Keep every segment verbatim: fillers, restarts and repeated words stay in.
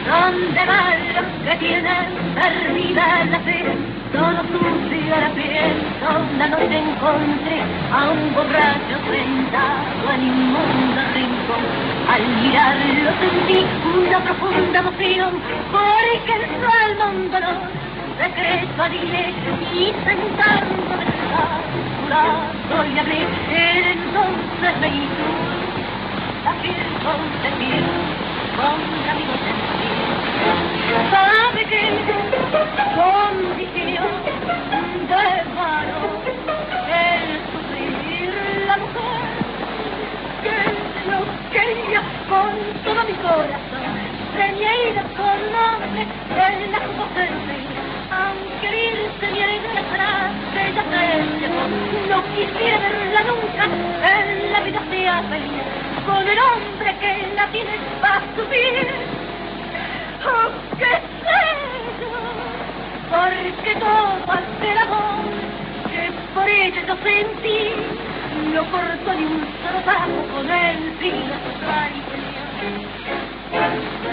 donde van los que tienen perdida la fe, todo sucio a la piel. Una noche encontré a un borracho sentado en inmundo rincón. Al mirarlo sentí una profunda emoción, porque en su alma un dolor secreto adivine, y sentándome jurado y hablé. Él entonces me hizo la piel con piel, con amigos sentidos. Sabe que condición de mano el sufrir la mujer, que lo quería con todo mi corazón, reñida con nombre en la juventud. Aunque irse mi alegría será que ella se llevó, no quisiera verla nunca en la vida sea feliz con el hombre que la tiene para subir. Oh, qué sé yo, porque todo aquel amor que por ella yo sentí no cortó ni un solo tajo con el fin de su traición.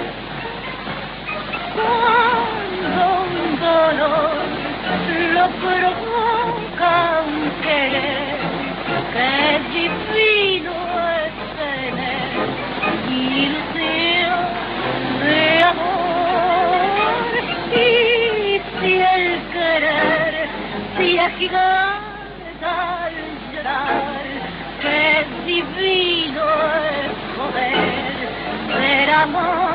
Cuando un dolor lo provoca un querer, qué divino es tener ilusión de amor. Y si el querer se agiganta al llorar, qué divino es poder ser amor.